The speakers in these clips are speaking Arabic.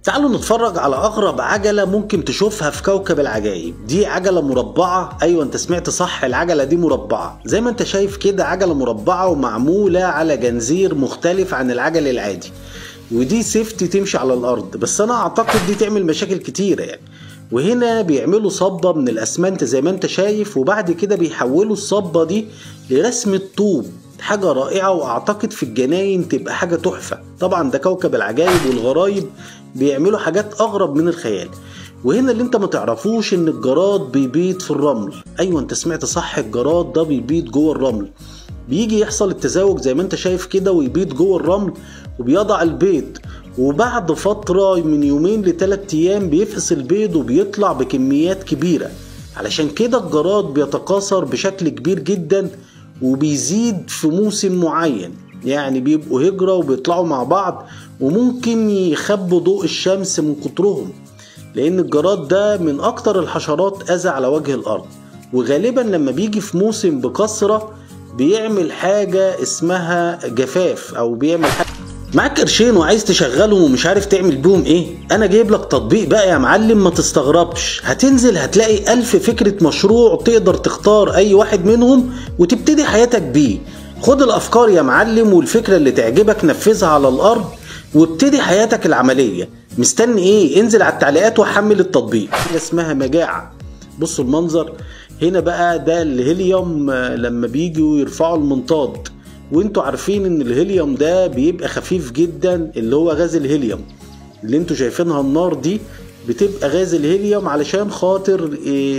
تعالوا نتفرج على أغرب عجلة ممكن تشوفها في كوكب العجائب. دي عجلة مربعة، أيوة أنت سمعت صح، العجلة دي مربعة زي ما أنت شايف كده، عجلة مربعة ومعمولة على جنزير مختلف عن العجل العادي، ودي سيفتي تمشي على الأرض، بس أنا أعتقد دي تعمل مشاكل كتيرة يعني. وهنا بيعملوا صبة من الأسمنت زي ما أنت شايف، وبعد كده بيحولوا الصبة دي لرسمة طوب، حاجة رائعة، وأعتقد في الجناين تبقى حاجة تحفة. طبعا ده كوكب العجائب والغرايب بيعملوا حاجات أغرب من الخيال. وهنا اللي انت ما تعرفوش ان الجراد بيبيض في الرمل، ايوه انت سمعت صح، الجراد ده بيبيض جوه الرمل، بيجي يحصل التزاوج زي ما انت شايف كده ويبيض جوه الرمل وبيضع البيض، وبعد فترة من يومين ل3 ايام بيفقس البيض وبيطلع بكميات كبيرة. علشان كده الجراد بيتكاثر بشكل كبير جدا وبيزيد في موسم معين، يعني بيبقوا هجرة وبيطلعوا مع بعض، وممكن يخبوا ضوء الشمس من كترهم، لأن الجراد ده من أكتر الحشرات أذى على وجه الأرض. وغالبا لما بيجي في موسم بكثرة بيعمل حاجة اسمها جفاف، أو بيعمل حاجة. معاك قرشين وعايز تشغلهم ومش عارف تعمل بيهم ايه؟ انا جايب لك تطبيق بقى يا معلم، ما تستغربش، هتنزل هتلاقي 1000 فكرة مشروع تقدر تختار اي واحد منهم وتبتدي حياتك بيه. خد الافكار يا معلم والفكرة اللي تعجبك نفذها على الارض وابتدي حياتك العملية. مستني ايه؟ انزل على التعليقات وحمل التطبيق. حاجة اسمها مجاعة. بصوا المنظر هنا بقى، ده الهيليوم لما بيجوا يرفعوا المنطاد، وانتوا عارفين ان الهيليوم ده بيبقى خفيف جدا، اللي هو غاز الهيليوم اللي انتوا شايفينها النار دي بتبقى غاز الهيليوم، علشان خاطر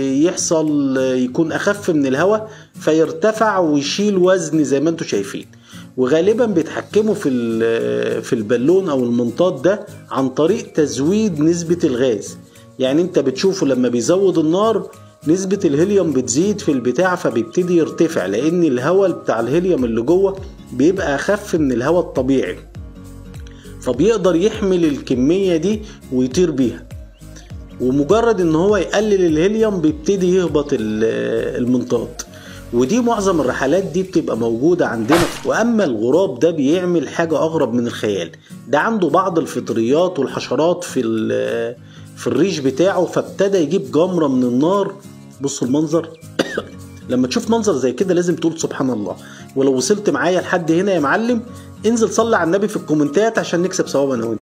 يحصل يكون اخف من الهواء فيرتفع ويشيل وزن زي ما انتوا شايفين. وغالبا بيتحكموا في البالون او المنطاد ده عن طريق تزويد نسبة الغاز. يعني انت بتشوفه لما بيزود النار نسبة الهيليوم بتزيد في البتاع فبيبتدي يرتفع، لان الهواء بتاع الهيليوم اللي جوه بيبقى اخف من الهواء الطبيعي، فبيقدر يحمل الكمية دي ويطير بيها. ومجرد ان هو يقلل الهيليوم بيبتدي يهبط المنطاد. ودي معظم الرحلات دي بتبقى موجودة عندنا. واما الغراب ده بيعمل حاجة اغرب من الخيال، ده عنده بعض الفطريات والحشرات في الريش بتاعه، فابتدى يجيب جمرة من النار. بصوا المنظر لما تشوف منظر زي كده لازم تقول سبحان الله. ولو وصلت معايا لحد هنا يا معلم انزل صلي على النبي في الكومنتات عشان نكسب ثواب انا وانت.